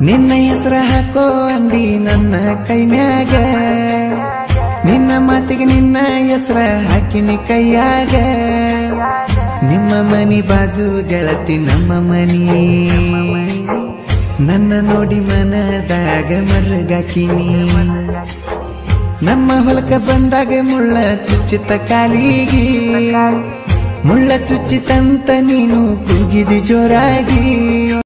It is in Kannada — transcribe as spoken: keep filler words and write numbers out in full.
ನಿನ್ನ ಹೆಸರ ಹಾಕೋ ಅಂದಿ ನನ್ನ ಕೈನ್ಯಾಗ ನಿನ್ನ ಮಾತಿಗೆ ನಿನ್ನ ಹೆಸರ ಹಾಕಿನಿ ಕೈಯಾಗ ನಿಮ್ಮ ಮನಿ ಬಾಜು ಗೆಳತಿ ನಮ್ಮ ಮನಿ ನನ್ನ ನೋಡಿ ಮನದಾಗ ಮರಗಾಕಿನಿ ನಮ್ಮ ಹೊಲಕ ಬಂದಾಗ ಮುಳ್ಳ ಚುಚ್ಚಿತ ಕಾಲಿಗೆ ಮುಳ್ಳ ಚುಚ್ಚಿತಂತ ನೀನು ಕೂಗಿದಿ ಜೋರಾಗಿ